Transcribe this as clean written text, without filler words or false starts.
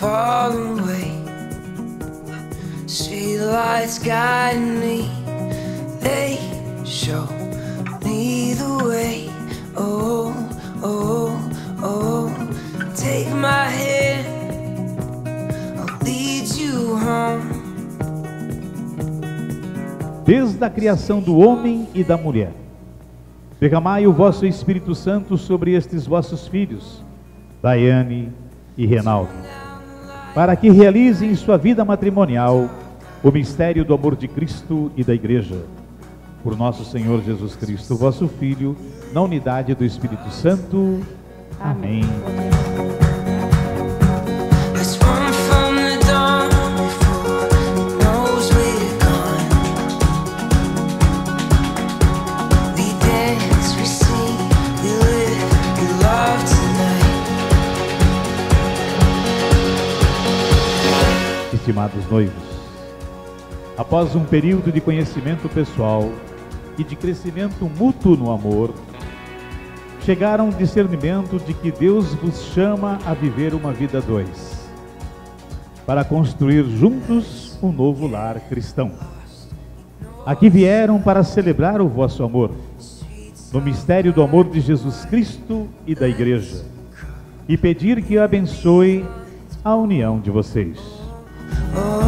fallen away. Streetlights guide me, they show me the way. Oh, oh, oh, take my hand, I'll lead you home. Desde a criação do homem e da mulher, derramai o vosso Espírito Santo sobre estes vossos filhos, Daiane e Reinaldo, para que realizem sua vida matrimonial o mistério do amor de Cristo e da Igreja. Por nosso Senhor Jesus Cristo, vosso Filho, na unidade do Espírito Santo. Amém. Estimados noivos, após um período de conhecimento pessoal e de crescimento mútuo no amor, chegaram ao discernimento de que Deus vos chama a viver uma vida a dois, para construir juntos um novo lar cristão. Aqui vieram para celebrar o vosso amor, no mistério do amor de Jesus Cristo e da Igreja, e pedir que abençoe a união de vocês. Oh,